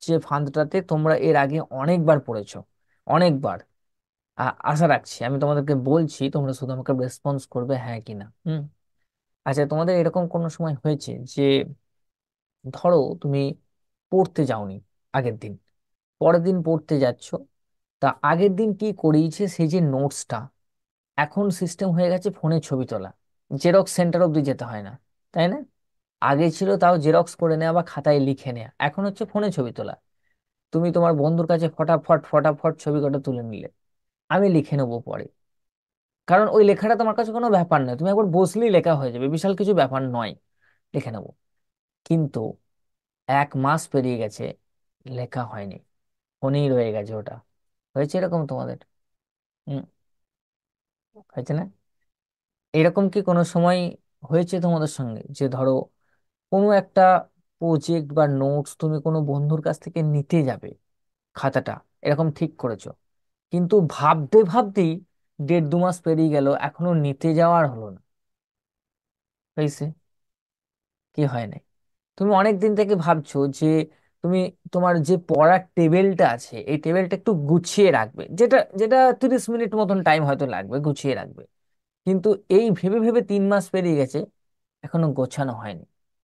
যে ফাঁদটাতে তোমরা এর আগে অনেকবার পড়েছো, অনেকবার। আশা রাখছি, আমি তোমাদেরকে বলছি, তোমরা শুধু আমাকে রেসপন্স করবে হ্যাঁ কি না। আচ্ছা, তোমাদের এরকম কোনো সময় হয়েছে যে ধরো তুমি পড়তে যাওনি আগের দিন, পরের দিন পড়তে যাচ্ছ, তা আগের দিন কি করিয়েছে সেই যে নোটসটা, এখন সিস্টেম হয়ে গেছে ফোনে ছবি তোলা, জেরক্স সেন্টার অব্দি যেতে হয় না, তাই না? আগে ছিল তাও জেরক্স করে নেওয়া বা খাতায় লিখে নেওয়া, এখন হচ্ছে ফোনে ছবি তোলা। তুমি তোমার বন্ধুর কাছে ফটাফট ফটাফট ছবি কটা তুলে নিলে, আমি লিখে নেবো পরে, কারণ ওই লেখাটা তোমার কাছে কোনো ব্যাপার নয়, তুমি একবার বসলেই লেখা হয়ে যাবে, বিশাল কিছু ব্যাপার নয়, লিখে নেবো। কিন্তু 1 মাস পেরিয়ে গেছে, লেখা হয়নি, ফোনেই রয়ে গেছে ওটা। হয়েছে এরকম তোমাদের? হম। হয়েছে না? এরকম কি কোনো সময় হয়েছে তোমাদের সঙ্গে যে ধরো কোনো একটা প্রজেক্ট বা নোটস তুমি কোনো বন্ধুর কাছ থেকে নিতে যাবে, খাতাটা এরকম ঠিক করেছো, কিন্তু ভাবতে ভাবতেই 1.5-2 মাস পেরিয়ে গেল, এখনো নিতে যাওয়ার হলো না? হয়েছে কি হয় নাই? তুমি অনেক দিন থেকে ভাবছো যে তুমি তোমার যে পড়ার টেবিলটা আছে এই টেবিলটা একটু গুছিয়ে রাখবে, যেটা যেটা 30 মিনিট মতন টাইম হয়তো লাগবে গুছিয়ে রাখবে, কিন্তু এই ভেবে ভেবে 3 মাস পেরিয়ে গেছে, এখনো গোছানো হয়নি।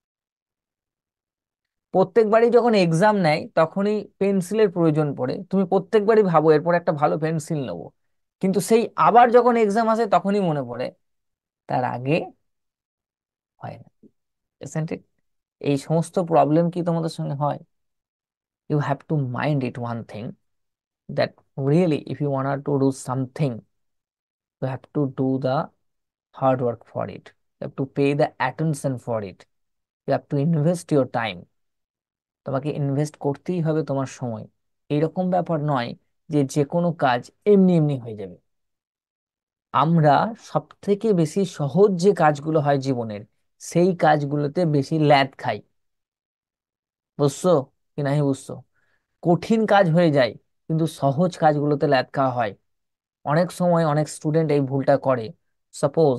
প্রত্যেকবারই যখন এক্সাম নেয় তখনই পেন্সিলের প্রয়োজন পড়ে, তুমি প্রত্যেকবারই ভাবো এরপর একটা ভালো পেন্সিল নেবো, কিন্তু সেই আবার যখন এক্সাম আসে তখনই মনে পড়ে, তার আগে হয় না। Isn't it? এই সমস্ত প্রবলেম কি তোমাদের সঙ্গে হয়? You have to mind it one thing, that really if you want to do something, you have to do the hard work for it, you have to pay the attention for it, you have to invest your time, তোমাকে invest করতেই হবে তোমার সময়। এরকম ব্যাপার নয় যে যে কোনো কাজ এমনি এমনি হয়ে যাবে। আমরা সব থেকে বেশি সহজ যে কাজগুলো হয় জীবনের, সেই কাজগুলোতে বেশি ল্যাদ খাই। বুঝছো কি নাহি বুঝছো? কঠিন কাজ হয়ে যায় কিন্তু সহজ কাজগুলোতে ল্যাদ খাওয়া হয়। অনেক সময় অনেক স্টুডেন্ট এই ভুলটা করে। সাপোজ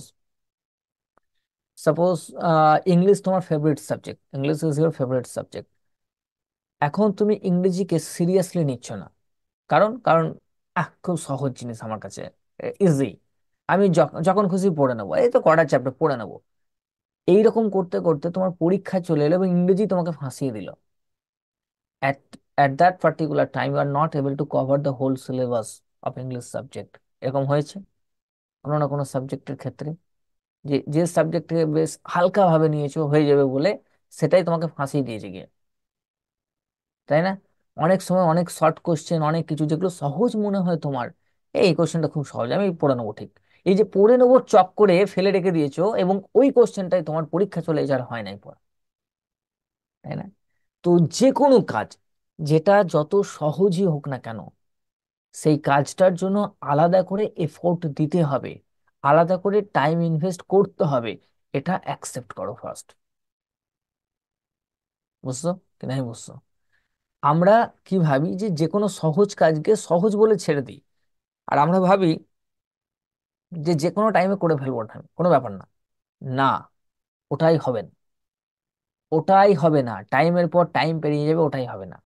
সাপোজ ইংলিশ তোমার favourite subject, English is your favourite subject. এখন তুমি ইংরেজিকে সিরিয়াসলি নিচ্ছ না, কারণ কারণ খুব সহজ জিনিস আমার কাছে, ইজি, আমি যখন খুশি পড়ে নেবো, এই তো কটা চ্যাপ্টার পড়ে নেবো। এইরকম করতে করতে তোমার পরীক্ষা চলে এলো এবং ইংরেজি তোমাকে ফাঁসিয়ে দিল। at at that particular time you are not able to cover the whole syllabus of English subject। এরকম হয়েছে কোনো না কোনো সাবজেক্টের ক্ষেত্রে, যে যে সাবজেক্টকে বেশ হালকা ভাবে নিয়েছো হয়ে যাবে বলে সেটাই তোমাকে ফাঁসিয়ে দিয়েছে গিয়ে, তাই না? অনেক সময় অনেক শর্ট কোশ্চেন, অনেক কিছু যেগুলো সহজ মনে হয় তোমার, এই কোশ্চেনটা খুব সহজ, আমি পড়ে নেবো ঠিক, এই যে পড়ে নেবো চক করে ফেলে রেখে দিয়েছো, এবং ওই কোশ্চেনটাই তোমার পরীক্ষা চলে যার হয় নাই পড়া, তাই না? তো যে কোনো কাজ, যেটা যত সহজই হোক না কেন, সেই কাজটার জন্য আলাদা করে এফোর্ট দিতে হবে, আলাদা করে টাইম ইনভেস্ট করতে হবে, এটা অ্যাকসেপ্ট করো ফার্স্ট। বুঝছো কি না বুঝছো? আমরা কি ভাবি যে যে কোনো সহজ কাজকে সহজ বলে ছেড়ে দিই, আর আমরা ভাবি যে যে কোনো টাইমে করে ফেলবো, ওটা কোনো ব্যাপার না। না, ওটাই হবে না, ওটাই হবে না, টাইমের পর টাইম পেরিয়ে যাবে, ওটাই হবে না।